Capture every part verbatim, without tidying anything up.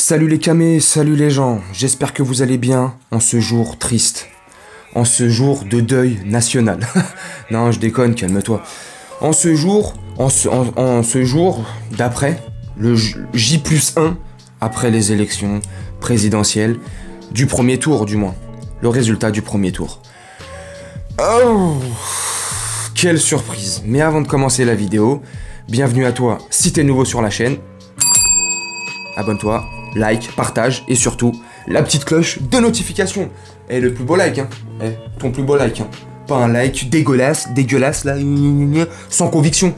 Salut les camés, salut les gens, j'espère que vous allez bien en ce jour triste, en ce jour de deuil national. Non, je déconne, calme-toi. En ce jour, en ce, en, en ce jour d'après, le J plus un, après les élections présidentielles, du premier tour du moins, le résultat du premier tour. Oh, quelle surprise. Mais avant de commencer la vidéo, bienvenue à toi si t'es nouveau sur la chaîne. Abonne-toi, like, partage et surtout la petite cloche de notification. Et le plus beau like, hein. Eh, ton plus beau like, hein. Pas un like dégueulasse, dégueulasse là, sans conviction.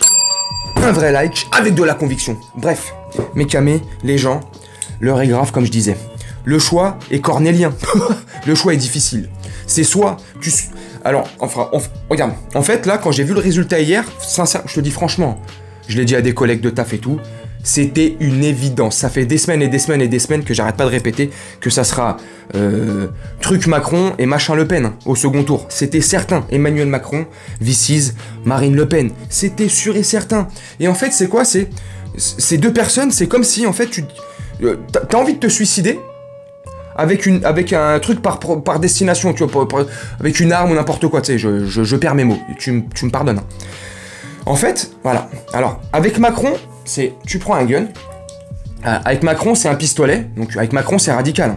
Un vrai like avec de la conviction. Bref, mes camés, les gens, l'heure est grave comme je disais. Le choix est cornélien. Le choix est difficile. C'est soit tu... Alors, enfin, on... regarde. En fait, là, quand j'ai vu le résultat hier, sincère, je te dis franchement, je l'ai dit à des collègues de taf et tout, c'était une évidence. Ça fait des semaines et des semaines et des semaines que j'arrête pas de répéter que ça sera euh, truc Macron et machin Le Pen hein, au second tour. C'était certain. Emmanuel Macron, Vicis, Marine Le Pen. C'était sûr et certain. Et en fait, c'est quoi? C'est ces deux personnes, c'est comme si en fait tu euh, t'as envie de te suicider avec une avec un truc par par destination, tu vois, par, par, avec une arme ou n'importe quoi. Tu sais, je, je je perds mes mots. Tu tu me pardonnes. Hein. En fait, voilà. Alors avec Macron. C'est, tu prends un gun, euh, avec Macron c'est un pistolet, donc avec Macron c'est radical.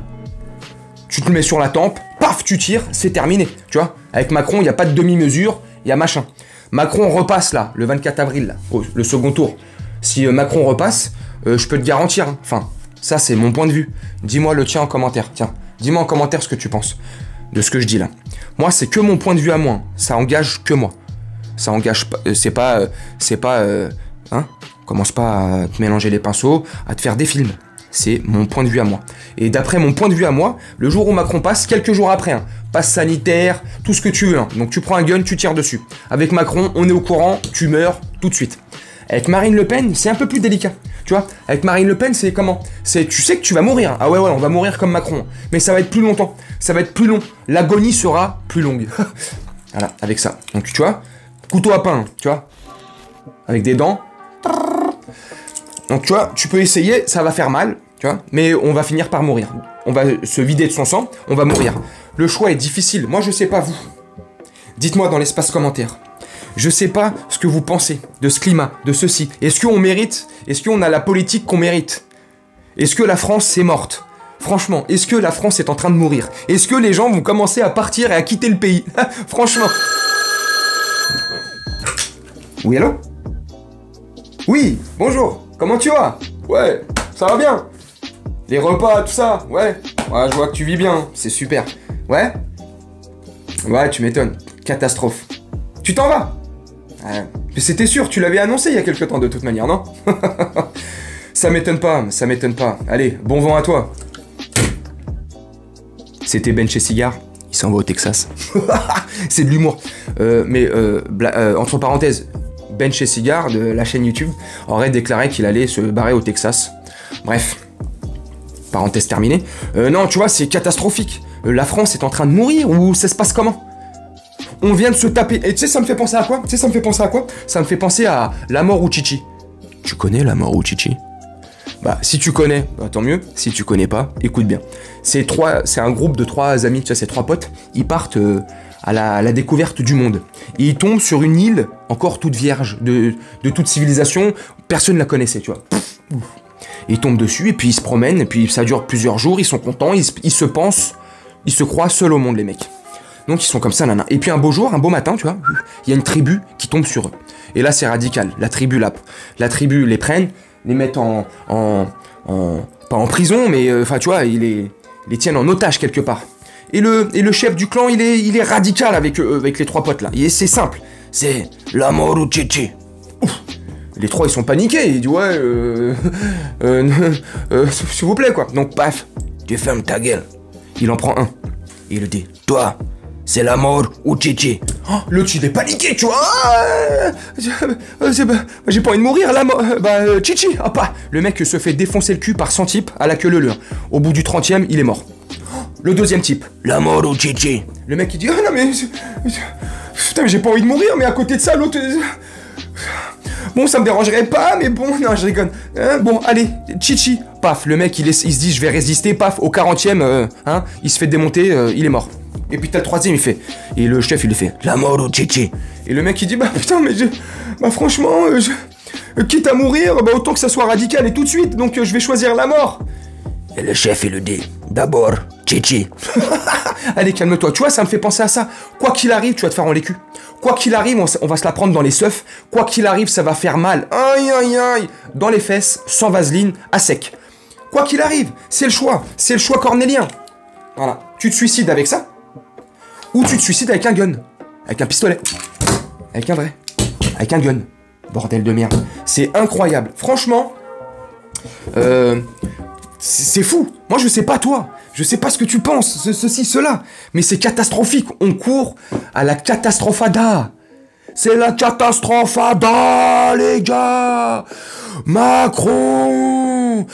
Tu te le mets sur la tempe, paf, tu tires, c'est terminé, tu vois. Avec Macron, il n'y a pas de demi-mesure, il y a machin. Macron repasse là, le vingt-quatre avril, là, au, le second tour. Si euh, Macron repasse, euh, je peux te garantir, hein. Enfin, ça c'est mon point de vue. Dis-moi le tien en commentaire, tiens, dis-moi en commentaire ce que tu penses de ce que je dis là. Moi c'est que mon point de vue à moi, ça engage que moi. Ça engage pas, euh, c'est pas, euh, c'est pas, euh, hein. Commence pas à te mélanger les pinceaux, à te faire des films. C'est mon point de vue à moi. Et d'après mon point de vue à moi, le jour où Macron passe, quelques jours après, hein, passe sanitaire, tout ce que tu veux. Hein. Donc tu prends un gun, tu tires dessus. Avec Macron, on est au courant, tu meurs tout de suite. Avec Marine Le Pen, c'est un peu plus délicat. Tu vois, avec Marine Le Pen, c'est comment? C'est, tu sais que tu vas mourir. Ah ouais, ouais, on va mourir comme Macron. Mais ça va être plus longtemps. Ça va être plus long. L'agonie sera plus longue. Voilà, avec ça. Donc tu vois, couteau à pain, tu vois, avec des dents. Donc tu vois, tu peux essayer, ça va faire mal, tu vois, mais on va finir par mourir. On va se vider de son sang, on va mourir. Le choix est difficile, moi je sais pas vous. Dites-moi dans l'espace commentaire. Je sais pas ce que vous pensez de ce climat, de ceci. Est-ce qu'on mérite? Est-ce qu'on a la politique qu'on mérite? Est-ce que la France c'est morte? Franchement, est-ce que la France est en train de mourir? Est-ce que les gens vont commencer à partir et à quitter le pays? Franchement. Oui, allô? Oui, bonjour, comment tu vas? Ouais, ça va bien? Les repas, tout ça, ouais. Ouais, je vois que tu vis bien, c'est super. Ouais? Ouais, tu m'étonnes. Catastrophe. Tu t'en vas? Ouais. Mais c'était sûr, tu l'avais annoncé il y a quelque temps de toute manière, non? Ça m'étonne pas, ça m'étonne pas. Allez, bon vent à toi. C'était Ben chez Cigare, il s'en va au Texas. C'est de l'humour. Euh, mais, euh, euh, entre parenthèses, Ben chez Cigare de la chaîne YouTube aurait déclaré qu'il allait se barrer au Texas. Bref, parenthèse terminée. Euh, non, tu vois, c'est catastrophique. Euh, la France est en train de mourir ou ça se passe comment? On vient de se taper. Et tu sais, ça me fait penser à quoi? Tu sais, ça me fait penser à quoi? Ça me fait penser à La Mort ou Chichi. Tu connais La Mort ou Chichi? Bah, si tu connais, bah, tant mieux. Si tu connais pas, écoute bien. C'est trois, c'est un groupe de trois amis, tu vois, c'est trois potes. Ils partent euh, à, la, à la découverte du monde. Et ils tombent sur une île encore toute vierge de, de toute civilisation. Personne ne la connaissait, tu vois. Ils tombent dessus et puis ils se promènent. Et puis ça dure plusieurs jours. Ils sont contents. Ils, ils se pensent, ils se croient seuls au monde, les mecs. Donc ils sont comme ça, nana. Et puis un beau jour, un beau matin, tu vois, il y a une tribu qui tombe sur eux. Et là, c'est radical. La tribu, là, la tribu les prennent, les mettent en, en, en pas en prison, mais enfin, euh, tu vois, ils les, les tiennent en otage quelque part. Et le, et le chef du clan, il est, il est radical avec, euh, avec les trois potes là. Et c'est simple, c'est La Mort ou Chichi. Les trois, ils sont paniqués. Ils disent ouais, euh, euh, euh, s'il vous plaît quoi. Donc paf, tu fermes ta gueule. Il en prend un. Il le dit, toi, c'est La Mort ou Chichi. Oh, l'autre, il est paniqué, tu vois. Ah, j'ai pas envie de mourir, la mort. Bah, euh, Chichi, ah pas. Le mec se fait défoncer le cul par cent types à la queue leu. Au bout du trentième, il est mort. Le deuxième type, La Mort ou Chichi. Le mec, il dit, ah non mais... Putain, mais j'ai pas envie de mourir, mais à côté de ça, l'autre... bon, ça me dérangerait pas, mais bon, non, je rigole. Hein, bon, allez, chichi. Paf, le mec, il, est, il se dit, je vais résister, paf, au quarantième, euh, hein, il se fait démonter, euh, il est mort. Et puis t'as le troisième, il fait, et le chef, il lui fait, la mort au chichi. Et le mec, il dit, bah putain, mais je, bah franchement, euh, je, euh, quitte à mourir, bah autant que ça soit radical et tout de suite, donc euh, je vais choisir la mort. Et le chef, il le dit, d'abord, chichi. Allez, calme-toi, tu vois, ça me fait penser à ça. Quoi qu'il arrive, tu vas te faire en l'écu. Quoi qu'il arrive, on, on va se la prendre dans les seufs. Quoi qu'il arrive, ça va faire mal. Aïe, aïe, aïe. Dans les fesses, sans vaseline, à sec. Quoi qu'il arrive, c'est le choix. C'est le choix cornélien. Voilà. Tu te suicides avec ça, ou tu te suicides avec un gun. Avec un pistolet. Avec un vrai. Avec un gun. Bordel de merde. C'est incroyable. Franchement, euh, c'est fou. Moi, je sais pas toi. Je sais pas ce que tu penses, ce, ceci, cela. Mais c'est catastrophique. On court à la catastrophada. C'est la catastrophada, les gars. Macron,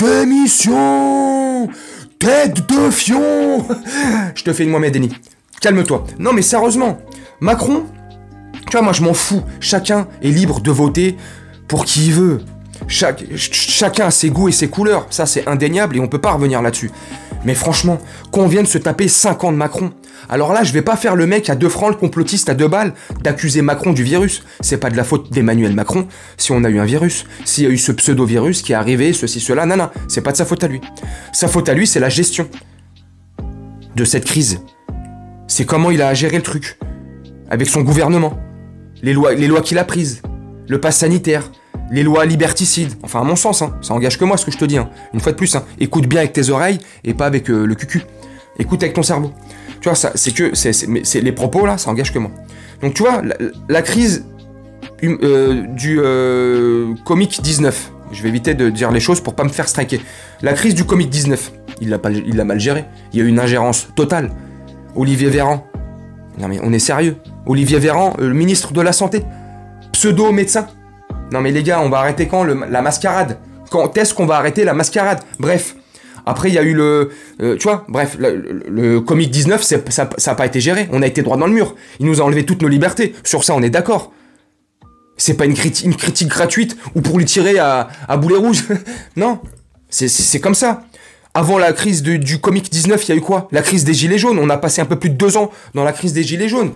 démission, tête de fion. Je te fais une Mohamed Denis. Calme-toi. Non, mais sérieusement, Macron, tu vois, moi, je m'en fous. Chacun est libre de voter pour qui il veut. Chaque, ch chacun a ses goûts et ses couleurs. Ça, c'est indéniable et on peut pas revenir là-dessus. Mais franchement, qu'on vient de se taper cinq ans de Macron. Alors là, je vais pas faire le mec à deux francs, le complotiste à deux balles, d'accuser Macron du virus. C'est pas de la faute d'Emmanuel Macron si on a eu un virus. S'il y a eu ce pseudo-virus qui est arrivé, ceci, cela, non, non, c'est pas de sa faute à lui. Sa faute à lui, c'est la gestion de cette crise. C'est comment il a géré le truc. Avec son gouvernement. Les lois, les lois qu'il a prises. Le pass sanitaire. Les lois liberticides, enfin à mon sens, hein, ça engage que moi ce que je te dis, hein. Une fois de plus, hein, écoute bien avec tes oreilles et pas avec euh, le cucu. Écoute avec ton cerveau. Tu vois, ça, c'est que, c'est, c'est, mais c'est les propos là, ça engage que moi. Donc tu vois, la, la crise euh, du euh, Comic dix-neuf, je vais éviter de dire les choses pour pas me faire striker. La crise du Comic dix-neuf, il l'a pas, il l'a mal géré. Il y a eu une ingérence totale. Olivier Véran, non mais on est sérieux. Olivier Véran, euh, le ministre de la Santé, pseudo-médecin. Non mais les gars, on va arrêter quand le, la mascarade? Quand est-ce qu'on va arrêter la mascarade? Bref. Après, il y a eu le... Euh, tu vois, bref, le, le, le Comic dix-neuf, ça n'a pas été géré. On a été droit dans le mur. Il nous a enlevé toutes nos libertés. Sur ça, on est d'accord. C'est pas une, criti une critique gratuite ou pour lui tirer à, à boulet rouge. Non. C'est comme ça. Avant la crise de, du Comic dix-neuf, il y a eu quoi? La crise des Gilets jaunes. On a passé un peu plus de deux ans dans la crise des Gilets jaunes.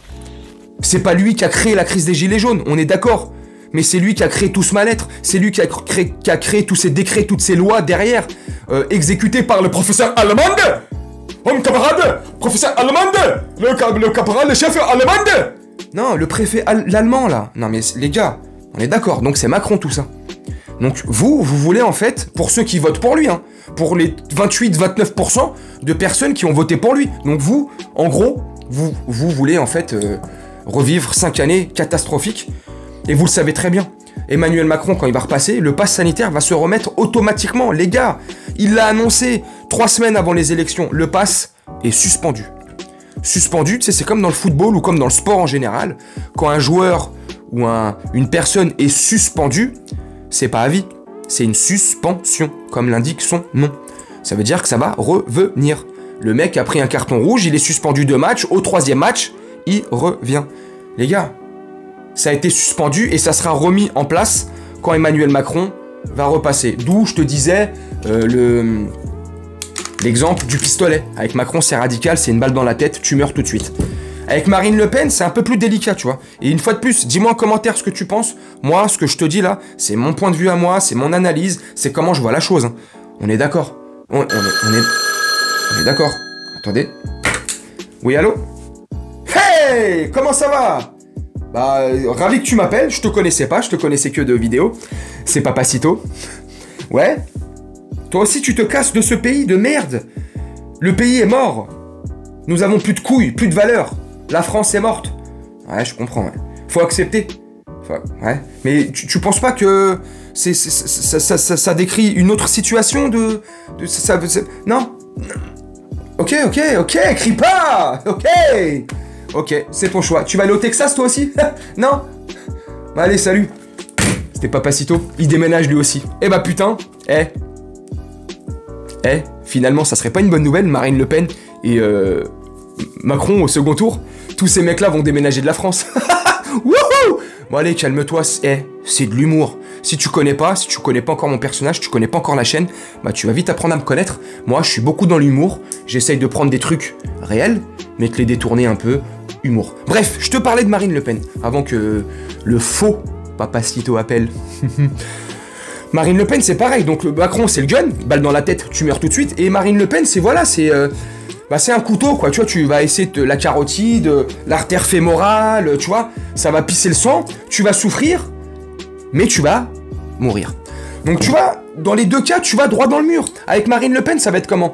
C'est pas lui qui a créé la crise des Gilets jaunes. On est d'accord. Mais c'est lui qui a créé tout ce mal-être, c'est lui qui a, créé, qui a créé tous ces décrets, toutes ces lois derrière, euh, exécutées par le professeur allemand. Homme camarade, professeur allemand, le, le caporal, le chef allemand. Non, le préfet l'allemand là. Non mais les gars, on est d'accord, donc c'est Macron tout ça. Donc vous, vous voulez en fait, pour ceux qui votent pour lui, hein, pour les vingt-huit à vingt-neuf pour cent de personnes qui ont voté pour lui. Donc vous, en gros, vous, vous voulez en fait euh, revivre cinq années catastrophiques. Et vous le savez très bien, Emmanuel Macron, quand il va repasser, le pass sanitaire va se remettre automatiquement. Les gars, il l'a annoncé trois semaines avant les élections. Le pass est suspendu. Suspendu, tu sais, c'est comme dans le football ou comme dans le sport en général. Quand un joueur ou un, une personne est suspendue, c'est pas à vie. C'est une suspension, comme l'indique son nom. Ça veut dire que ça va revenir. Le mec a pris un carton rouge, il est suspendu deux matchs. Au troisième match, il revient. Les gars, ça a été suspendu et ça sera remis en place quand Emmanuel Macron va repasser. D'où je te disais euh, le l'exemple du pistolet. Avec Macron, c'est radical, c'est une balle dans la tête, tu meurs tout de suite. Avec Marine Le Pen, c'est un peu plus délicat, tu vois. Et une fois de plus, dis-moi en commentaire ce que tu penses. Moi, ce que je te dis là, c'est mon point de vue à moi, c'est mon analyse, c'est comment je vois la chose. Hein. On est d'accord. On, on, est, on est, on est d'accord. Attendez. Oui, allô? Hey! Comment ça va? Bah, euh, ravi que tu m'appelles, je te connaissais pas, je te connaissais que de vidéos. C'est Papacito. Ouais. Toi aussi, tu te casses de ce pays de merde. Le pays est mort. Nous avons plus de couilles, plus de valeur. La France est morte. Ouais, je comprends, ouais. Faut accepter. Faut... Ouais. Mais tu, tu penses pas que c'est, c'est, ça, ça, ça, ça décrit une autre situation de... de ça, ça, non. Ok, ok, ok, crie pas. Ok. Ok, c'est ton choix. Tu vas aller au Texas, toi aussi? Non? Bah, allez, salut. C'était Papacito. Il déménage, lui aussi. Eh bah, putain. Eh. Eh, finalement, ça serait pas une bonne nouvelle, Marine Le Pen et euh, Macron au second tour? Tous ces mecs-là vont déménager de la France. Wouhou! Bon allez, calme-toi, c'est eh, c'est de l'humour. Si tu connais pas, si tu connais pas encore mon personnage, tu connais pas encore la chaîne, bah tu vas vite apprendre à me connaître. Moi, je suis beaucoup dans l'humour. J'essaye de prendre des trucs réels, mais de les détourner un peu. Humour. Bref, je te parlais de Marine Le Pen, avant que le faux Papacito appelle. Marine Le Pen, c'est pareil. Donc Macron, c'est le gun, balle dans la tête, tu meurs tout de suite. Et Marine Le Pen, c'est voilà, c'est... Euh, bah c'est un couteau, quoi. Tu vois, tu vas essayer de la carotide, l'artère fémorale, tu vois. Ça va pisser le sang, tu vas souffrir, mais tu vas mourir. Donc tu vois, dans les deux cas, tu vas droit dans le mur. Avec Marine Le Pen, ça va être comment?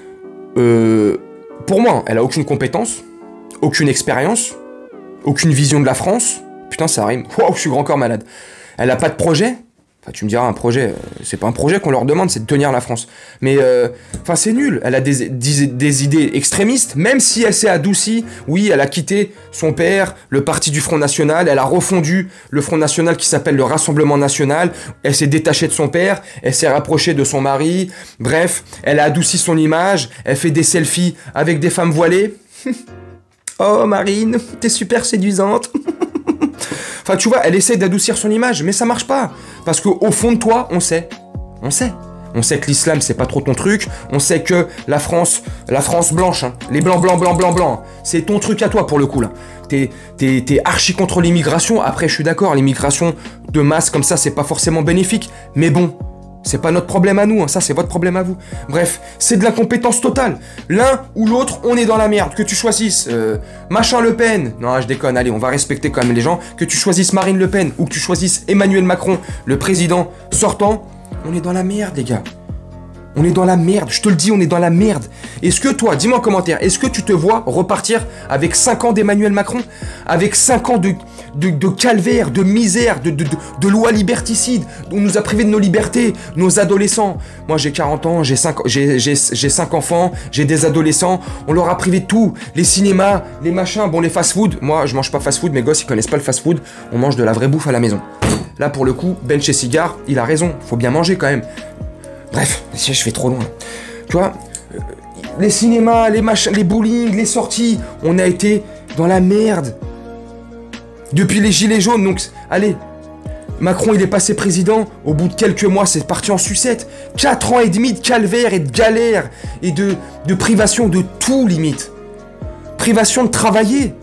Euh... Pour moi, elle a aucune compétence, aucune expérience, aucune vision de la France. Putain, ça rime. Waouh, je suis grand corps malade. Elle a pas de projet. Enfin, tu me diras, un projet, euh, c'est pas un projet qu'on leur demande, c'est de tenir la France. Mais, euh, enfin, c'est nul. Elle a des, des, des idées extrémistes, même si elle s'est adoucie. Oui, elle a quitté son père, le parti du Front National. Elle a refondu le Front National qui s'appelle le Rassemblement National. Elle s'est détachée de son père. Elle s'est rapprochée de son mari. Bref, elle a adouci son image. Elle fait des selfies avec des femmes voilées. Oh, Marine, t'es super séduisante. Enfin, tu vois, elle essaie d'adoucir son image, mais ça marche pas. Parce qu'au fond de toi, on sait. On sait. On sait que l'islam, c'est pas trop ton truc. On sait que la France, la France blanche, hein, les blancs, blancs, blancs, blancs, blancs, c'est ton truc à toi, pour le coup, là. T'es, t'es, t'es archi contre l'immigration. Après, je suis d'accord, l'immigration de masse comme ça, c'est pas forcément bénéfique. Mais bon, c'est pas notre problème à nous, hein, ça, c'est votre problème à vous. Bref, c'est de l'incompétence totale. L'un ou l'autre, on est dans la merde. Que tu choisisses euh, machin Le Pen, non, je déconne, allez, on va respecter quand même les gens. Que tu choisisses Marine Le Pen ou que tu choisisses Emmanuel Macron, le président sortant, on est dans la merde, les gars. On est dans la merde, je te le dis, on est dans la merde. Est-ce que toi, dis-moi en commentaire, est-ce que tu te vois repartir avec cinq ans d'Emmanuel Macron? Avec cinq ans de, de, de calvaire, de misère, de, de, de, de lois liberticides, on nous a privés de nos libertés, nos adolescents. Moi j'ai quarante ans, j'ai cinq, j'ai, j'ai, j'ai cinq enfants, j'ai des adolescents, on leur a privé de tout. Les cinémas, les machins, bon les fast-food, moi je mange pas fast-food, mes gosses ils connaissent pas le fast-food, on mange de la vraie bouffe à la maison. Là pour le coup, Ben chez Cigare, il a raison, faut bien manger quand même. Bref, je fais trop loin. Tu vois, euh, les cinémas, les machins, les bowling, les sorties, on a été dans la merde. Depuis les gilets jaunes, donc, allez, Macron il est passé président, au bout de quelques mois c'est parti en sucette. quatre ans et demi de calvaire et de galère et de, de privation de tout limite. Privation de travailler.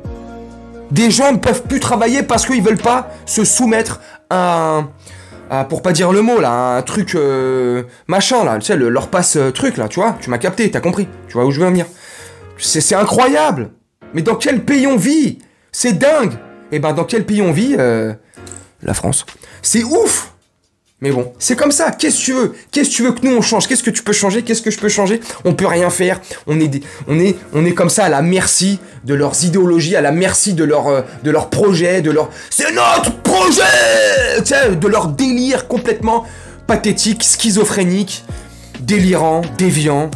Des gens ne peuvent plus travailler parce qu'ils veulent pas se soumettre à un... Ah, pour pas dire le mot là, un truc euh, machin là, tu sais, le, leur passe euh, truc là, tu vois, tu m'as capté, t'as compris, tu vois où je veux en venir. C'est incroyable. Mais dans quel pays on vit? C'est dingue. Et ben dans quel pays on vit euh, la France. C'est ouf. Mais bon, c'est comme ça, qu'est-ce que tu veux? Qu'est-ce que tu veux que nous on change? Qu'est-ce que tu peux changer? Qu'est-ce que je peux changer? On peut rien faire, on est, des, on, est, on est comme ça à la merci de leurs idéologies, à la merci de leurs euh, de leurs projets, de leur... C'est notre projet, tu sais, de leur délire complètement pathétique, schizophrénique, délirant, déviant,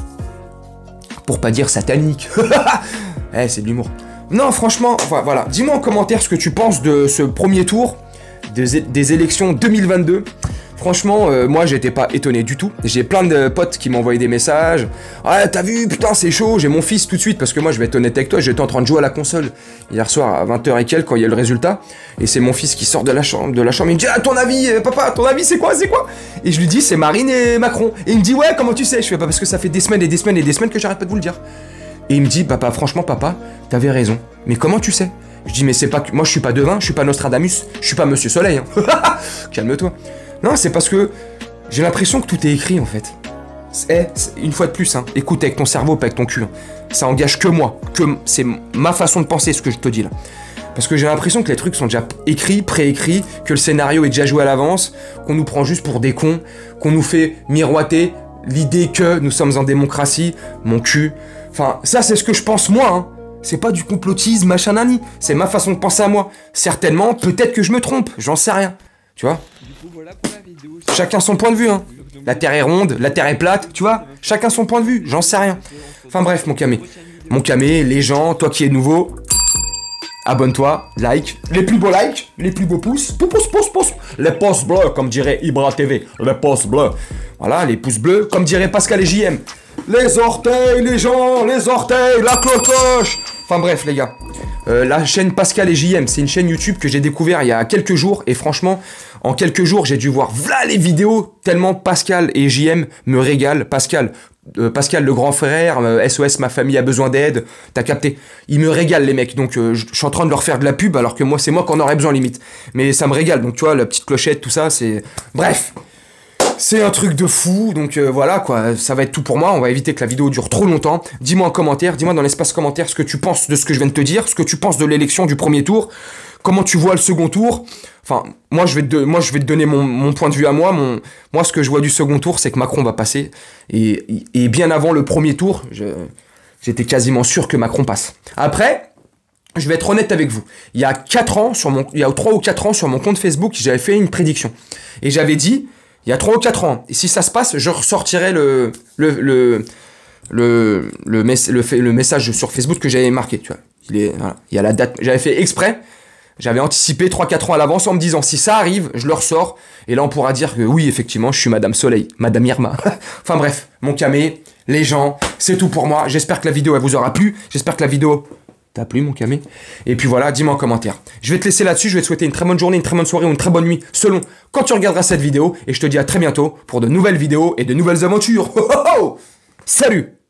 pour pas dire satanique. Eh, c'est de l'humour. Non, franchement, voilà, dis-moi en commentaire ce que tu penses de ce premier tour des, des élections deux mille vingt-deux. Franchement, euh, moi j'étais pas étonné du tout. J'ai plein de potes qui m'ont envoyé des messages. Ah, t'as vu, putain, c'est chaud. J'ai mon fils tout de suite parce que moi je vais être honnête avec toi, j'étais en train de jouer à la console hier soir à vingt heures et quelques quand il y a le résultat. Et c'est mon fils qui sort de la chambre, de la chambre. Il me dit, ah, ton avis, euh, papa, ton avis, c'est quoi, c'est quoi? Et je lui dis, c'est Marine et Macron. Et il me dit, ouais, comment tu sais? Je fais pas parce que ça fait des semaines et des semaines et des semaines que j'arrête pas de vous le dire. Et il me dit, papa, franchement, papa, t'avais raison. Mais comment tu sais? Je dis, mais c'est pas que moi je suis pas devin, je suis pas Nostradamus, je suis pas Monsieur Soleil. Hein. Calme-toi. Non, c'est parce que j'ai l'impression que tout est écrit en fait. Eh, une fois de plus, hein, écoute avec ton cerveau, pas avec ton cul. Hein. Ça engage que moi, que c'est ma façon de penser ce que je te dis là. Parce que j'ai l'impression que les trucs sont déjà écrits, préécrits, que le scénario est déjà joué à l'avance, qu'on nous prend juste pour des cons, qu'on nous fait miroiter l'idée que nous sommes en démocratie, mon cul. Enfin, ça c'est ce que je pense moi, hein. C'est pas du complotisme, machin nani. C'est ma façon de penser à moi. Certainement, peut-être que je me trompe, j'en sais rien. Tu vois? Chacun son point de vue, hein. La Terre est ronde, la Terre est plate, tu vois? Chacun son point de vue, j'en sais rien. Enfin bref, mon camé. Mon camé, les gens, toi qui es nouveau, abonne-toi, like. Les plus beaux likes, les plus beaux pouces. Pouce, pouce, pouce, pouce. Les pouces bleus, comme dirait Ibra T V. Les pouces bleus. Voilà, les pouces bleus, comme dirait Pascal et J M. Les orteils, les gens, les orteils, la cloche. Enfin bref, les gars. euh, la chaîne Pascal et J M. C'est une chaîne YouTube que j'ai découvert il y a quelques jours. Et franchement, en quelques jours, j'ai dû voir voilà les vidéos. Tellement Pascal et J M me régalent. Pascal, euh, Pascal le grand frère, euh, S O S ma famille a besoin d'aide. T'as capté? Ils me régalent les mecs. Donc euh, je suis en train de leur faire de la pub alors que moi c'est moi qui en aurais besoin limite. Mais ça me régale. Donc tu vois, la petite clochette, tout ça, c'est... Bref. C'est un truc de fou, donc euh, voilà quoi, ça va être tout pour moi, on va éviter que la vidéo dure trop longtemps. Dis-moi en commentaire, dis-moi dans l'espace commentaire ce que tu penses de ce que je viens de te dire, ce que tu penses de l'élection du premier tour, comment tu vois le second tour. Enfin, moi je vais te, moi, je vais te donner mon, mon point de vue à moi, mon, moi ce que je vois du second tour c'est que Macron va passer, et, et bien avant le premier tour, j'étais quasiment sûr que Macron passe. Après... Je vais être honnête avec vous. Il y a quatre ans, sur mon, il y a trois ou quatre ans sur mon compte Facebook, j'avais fait une prédiction. Et j'avais dit, il y a trois ou quatre ans, et si ça se passe, je ressortirai le, le, le, le, le, mes, le, le message sur Facebook que j'avais marqué, tu vois. Il est, voilà. Il y a la date, j'avais fait exprès, j'avais anticipé trois quatre ans à l'avance en me disant, si ça arrive, je le ressors, et là on pourra dire que oui, effectivement, je suis Madame Soleil, Madame Irma. Enfin bref, mon camé, les gens, c'est tout pour moi. J'espère que la vidéo, elle vous aura plu. J'espère que la vidéo... T'as plu mon camé? Et puis voilà, dis-moi en commentaire. Je vais te laisser là-dessus, je vais te souhaiter une très bonne journée, une très bonne soirée ou une très bonne nuit, selon quand tu regarderas cette vidéo. Et je te dis à très bientôt pour de nouvelles vidéos et de nouvelles aventures. Oh, oh, oh. Salut!